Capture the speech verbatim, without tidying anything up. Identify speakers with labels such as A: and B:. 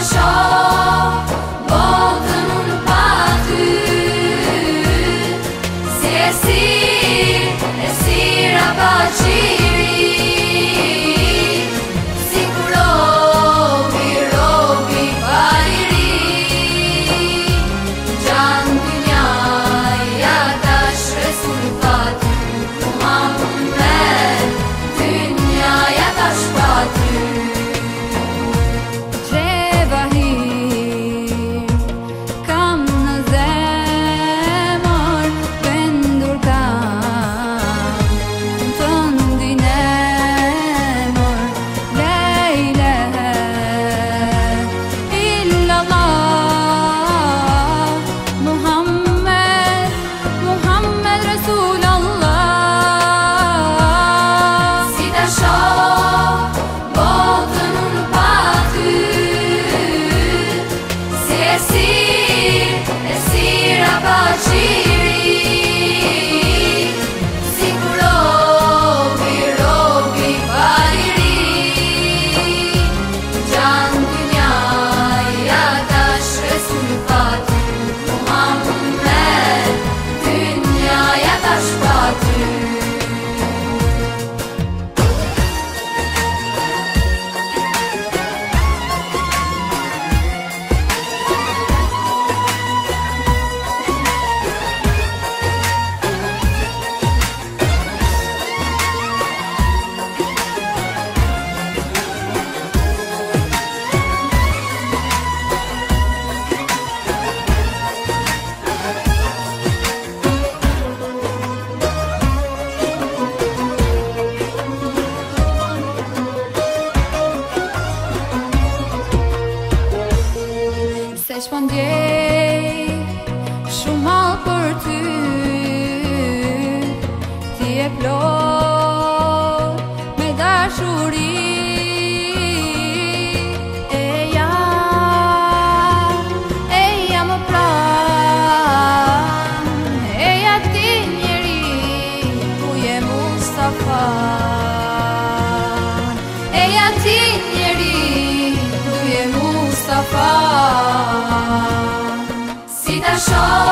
A: shoh botën unë pa ty. Si e sir, e sira pa qiri, si kur robi, robi pa liri. Gjanë dynjaja tash Resul pa ty, Muhammed, dynjaja tash pa ty.
B: Se shpëndjej shumë malë për ty, ti e plot me dashuri. Eja, eja më pran, eja ti njeri, ku je Mustafa. Eja ti njeri, ku je Mustafa.
A: Si ta shoh